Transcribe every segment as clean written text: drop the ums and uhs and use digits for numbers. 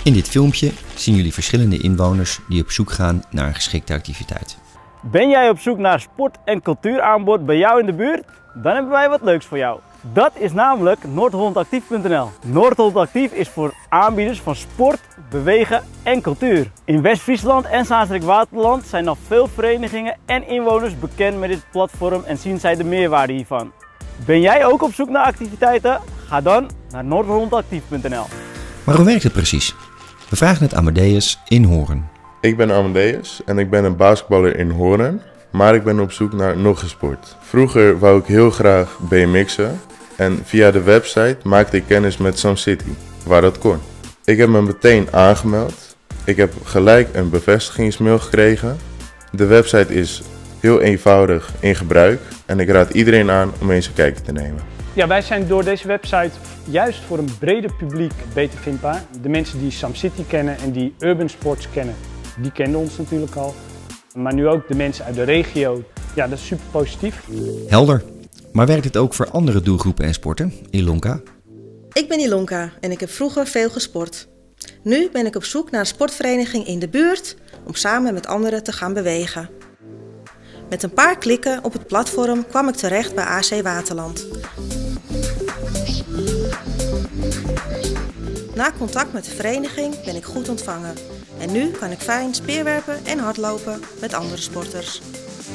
In dit filmpje zien jullie verschillende inwoners die op zoek gaan naar een geschikte activiteit. Ben jij op zoek naar sport- en cultuuraanbod bij jou in de buurt? Dan hebben wij wat leuks voor jou. Dat is namelijk Noord-HollandActief.nl. Noord-Holland Actief is voor aanbieders van sport, bewegen en cultuur. In West-Friesland en Zaanstreek-Waterland zijn al veel verenigingen en inwoners bekend met dit platform en zien zij de meerwaarde hiervan. Ben jij ook op zoek naar activiteiten? Ga dan naar Noord-HollandActief.nl. Maar hoe werkt het precies? We vragen het Amadeus in Hoorn. Ik ben Amadeus en ik ben een basketballer in Hoorn, maar ik ben op zoek naar nog een sport. Vroeger wou ik heel graag BMX'en en via de website maakte ik kennis met SamCity, waar dat kon. Ik heb me meteen aangemeld. Ik heb gelijk een bevestigingsmail gekregen. De website is heel eenvoudig in gebruik en ik raad iedereen aan om eens een kijkje te nemen. Ja, wij zijn door deze website juist voor een breder publiek beter vindbaar. De mensen die SamCity kennen en die Urban Sports kennen, die kenden ons natuurlijk al. Maar nu ook de mensen uit de regio. Ja, dat is super positief. Helder. Maar werkt het ook voor andere doelgroepen en sporten? Ilonka? Ik ben Ilonka en ik heb vroeger veel gesport. Nu ben ik op zoek naar een sportvereniging in de buurt om samen met anderen te gaan bewegen. Met een paar klikken op het platform kwam ik terecht bij AC Waterland. Na contact met de vereniging ben ik goed ontvangen. En nu kan ik fijn speerwerpen en hardlopen met andere sporters.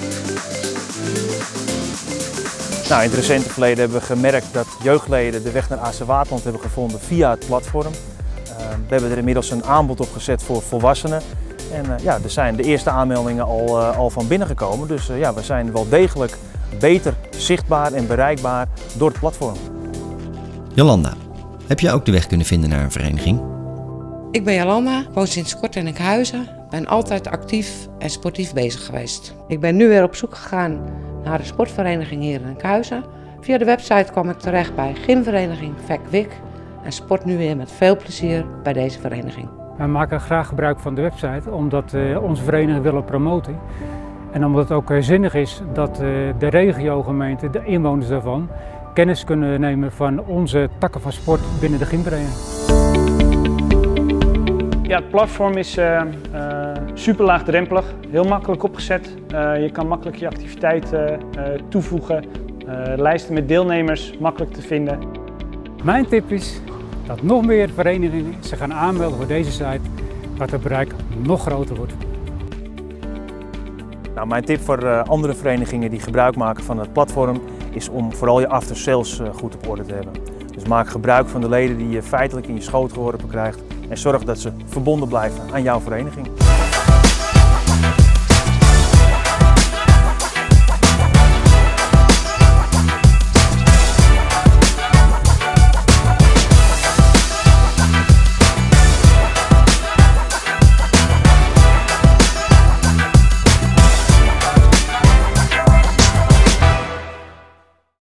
Nou, in het recente verleden hebben we gemerkt dat jeugdleden de weg naar AC Waterland hebben gevonden via het platform. We hebben er inmiddels een aanbod op gezet voor volwassenen. En ja, er zijn de eerste aanmeldingen al van binnengekomen. Dus ja, we zijn wel degelijk beter zichtbaar en bereikbaar door het platform. Jolanda, heb jij ook de weg kunnen vinden naar een vereniging? Ik ben Jolanda, woon sinds kort in Enkhuizen, ben altijd actief en sportief bezig geweest. Ik ben nu weer op zoek gegaan naar een sportvereniging hier in Enkhuizen. Via de website kwam ik terecht bij gymvereniging VEC-WIC en sport nu weer met veel plezier bij deze vereniging. Wij maken graag gebruik van de website omdat onze vereniging willen promoten. En omdat het ook zinnig is dat de regiogemeente, de inwoners daarvan, kennis kunnen nemen van onze takken van sport binnen de gymvereniging. Ja, het platform is super laagdrempelig, heel makkelijk opgezet. Je kan makkelijk je activiteiten toevoegen. Lijsten met deelnemers makkelijk te vinden. Mijn tip is dat nog meer verenigingen zich gaan aanmelden voor deze site, dat het bereik nog groter wordt. Nou, mijn tip voor andere verenigingen die gebruik maken van het platform is om vooral je after sales goed op orde te hebben. Dus maak gebruik van de leden die je feitelijk in je schoot geworpen krijgt en zorg dat ze verbonden blijven aan jouw vereniging.